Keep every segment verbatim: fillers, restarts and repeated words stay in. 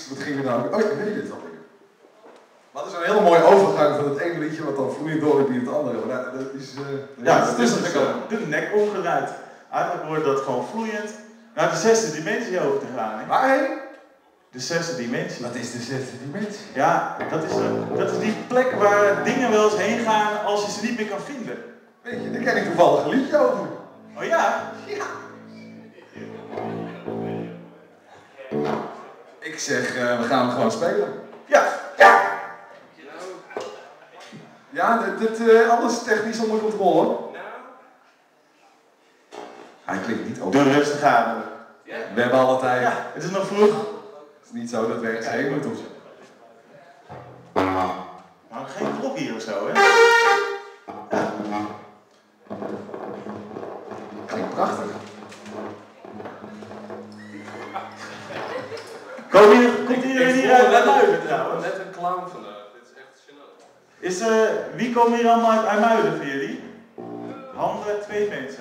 iets, wat ging er nou? Oh, ik weet dit al. Maar dat is een hele mooie overgang van het ene liedje wat dan vloeiend doorliep in het andere. Maar dat is... Uh, ja, dat is dus uh, de nek omgedraaid. Eigenlijk wordt dat gewoon vloeiend naar de zesde dimensie over te gaan. Hè? Waarheen? De zesde dimensie. Wat is de zesde dimensie? Ja, dat is, uh, dat is die plek waar dingen wel eens heen gaan als je ze niet meer kan vinden. Weet je, daar ken ik toevallig een liedje over. Oh ja? Ja. Ik zeg, uh, we gaan hem gewoon spelen. Ja. Ja. Ja, dit, dit, uh, alles technisch onder controle. Hij klinkt niet over. Doe rustig aan. Ja. We hebben alle tijd. Ja, het is nog vroeg. Het is niet zo dat we ergens heen moeten of zo. Maar geen klok hier of zo, hè? Ja. Klinkt prachtig. Kom hier, komt iedereen hier uit IJmuiden trouwens? Net een clown vandaag, dit is echt gênant. Is, uh, wie komen hier allemaal uit IJmuiden voor jullie? Handen, twee mensen.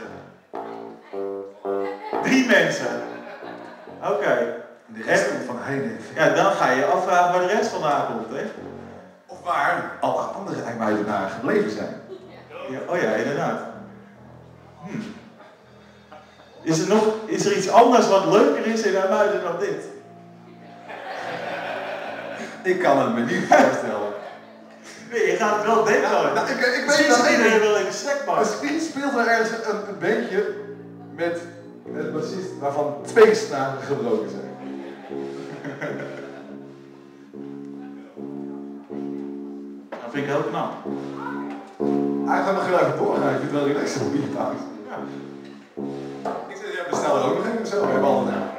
Drie mensen. Oké. Okay. De rest komt van heen. Ja, dan ga je je afvragen waar de rest vandaan komt, hè? Of waar alle andere IJmuidenaren gebleven zijn. Ja, oh ja, inderdaad. Hm. Is er nog, is er iets anders wat leuker is in IJmuiden dan dit? Ik kan het me niet voorstellen. Nee, je gaat het wel denken. Ja, nou, ik, ik weet misschien dat iedereen wil in een snackbar. Misschien speelt er ergens een, een bandje met een bassist waarvan twee snaren gebroken zijn. Dat vind ik heel knap. Hij gaat nog heel even doorgaan, ik vind het wel relaxed op die taak. Ja. Ik zeg, jij bestelt er ook nog een, zo, we hebben al een.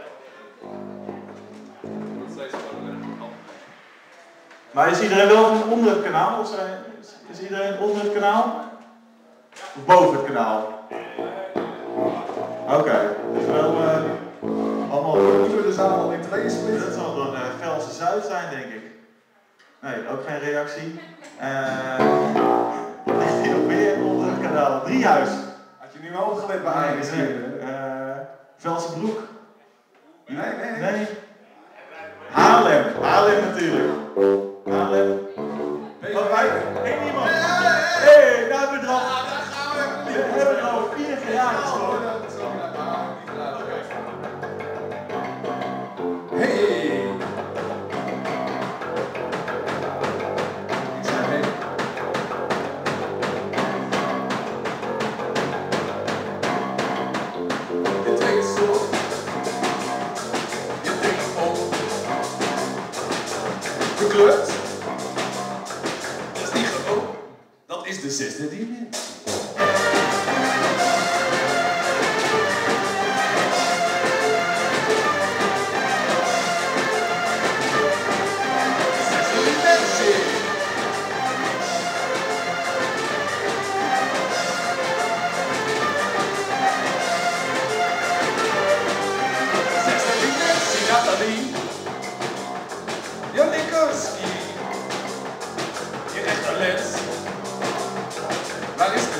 Maar is iedereen wel van onder het kanaal? Of zijn, is iedereen onder het kanaal? Of boven het kanaal? Oké, okay. Dus wel uh, allemaal... Moeten we de zaal al in tweeën splitsen? Dat zal dan uh, Velse Zuid zijn, denk ik. Nee, ook geen reactie. Uh, ligt hier nog meer onder het kanaal? Driehuis. Had je nu wel opgelet bij nee, eigen nee. uh, Velse Broek. Nee, nee, nee. nee. Haarlem, Haarlem natuurlijk. Haarlem. Wat wij? Eén iemand. Hé, daar hebben we het al. We hebben het al vier verjaardags hoor. Hey. Ik zei hey. Je denkt zo. Je denkt op. Gekleurd. Dat is niet gewoon. Dat is de zesde dimensie. Janikowski, je rechterlens. Waar is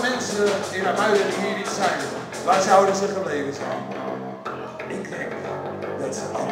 mensen in Amuiden die hier niet zijn, waar zouden ze gebleven zijn? Ik denk dat ze allemaal